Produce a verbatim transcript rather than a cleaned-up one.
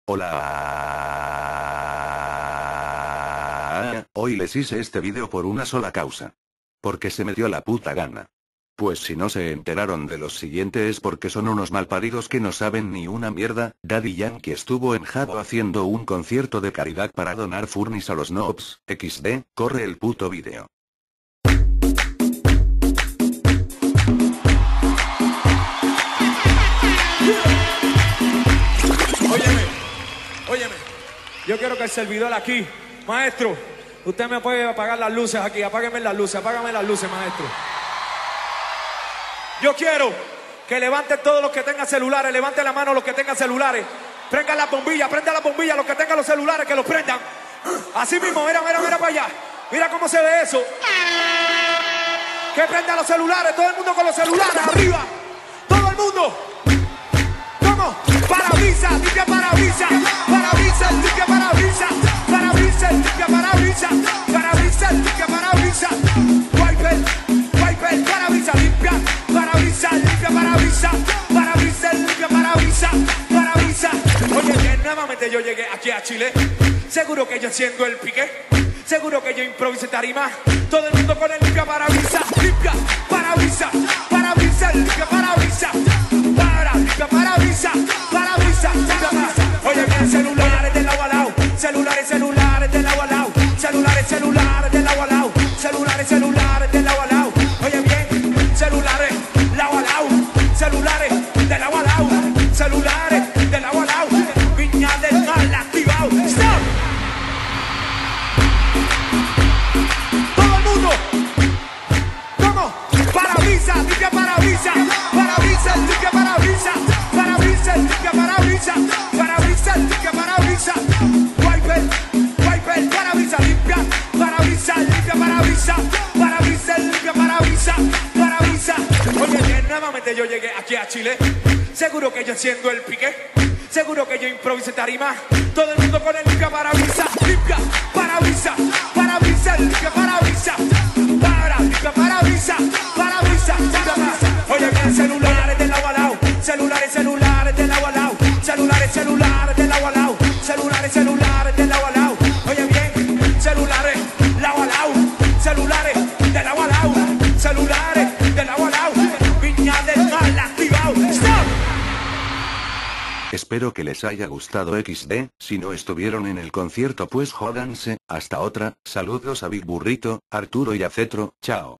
Hola. Hoy les hice este vídeo por una sola causa. Porque se me dio la puta gana. Pues si no se enteraron de lo siguiente es porque son unos malparidos que no saben ni una mierda. Daddy Yankee estuvo en Jabo haciendo un concierto de caridad para donar furnis a los noobs. equis de, corre el puto vídeo. Óyeme, óyeme, yo quiero que el servidor aquí, maestro, usted me puede apagar las luces aquí, apágueme las luces, apágame las luces, maestro. Yo quiero que levanten todos los que tengan celulares, levanten la mano los que tengan celulares, prendan la bombilla, prendan la bombilla, los que tengan los celulares, que los prendan. Así mismo, mira, mira, mira para allá, mira cómo se ve eso. Que prendan los celulares, todo el mundo con los celulares, arriba, todo el mundo. ¿Cómo? Parabrisas, limpia parabrisas, parabrisas, limpia parabrisas, parabrisas, limpia parabrisas, parabrisas, limpia parabrisas, wiper, wiper, parabrisas, limpia, parabrisas, limpia parabrisas, parabrisas, limpia parabrisas, parabrisas. Oye, bien, nuevamente yo llegué aquí a Chile, seguro que yo enciendo el pique, seguro que yo improvisé tarima, todo el mundo con el limpia parabrisas, limpia parabrisas, parabrisas, limpia parabrisas, para, limpia parabrisas, parabrisas, limpia parabrisas. Oye, bien, celulares del agua al lado, celulares, celulares del agua al lado, celulares, celulares del agua al lado, celulares, celulares del agua al lado. Oye, bien, celulares, lado al lado, celulares del agua al lado, celulares del agua al lado, Viña del Mar activado. ¡Stop! ¿Cómo? Parabrisas, limpia parabrisas, parabrisas, limpia parabrisas, parabrisas, limpia parabrisas, parabrisas, limpia parabrisas, wiper, wiper, parabrisas, limpia, parabrisas, limpia parabrisas, parabrisas, limpia parabrisas, parabrisas. Oye, bien, nuevamente yo llegué aquí a Chile, seguro que yo enciendo el pique, seguro que yo improvisé tarima, todo el mundo con el limpia parabrisas, limpia parabrisas, parabrisas, limpia parabrisas, para, limpia parabrisas, parabrisas, limpia parabrisas. Oye, bien, celulares del agua al lado, celulares, celulares del agua al lado, celulares, celulares del agua al lado, celulares, celulares del agua al lado. Oye, bien, celulares, lado al lado, celulares del agua al lado, celulares del agua al lado, Viña del Mar activado. ¡Stop! Espero que les haya gustado equis de, si no estuvieron en el concierto pues jódanse, hasta otra, saludos a Big Burrito, Arturo y a Cetro, chao.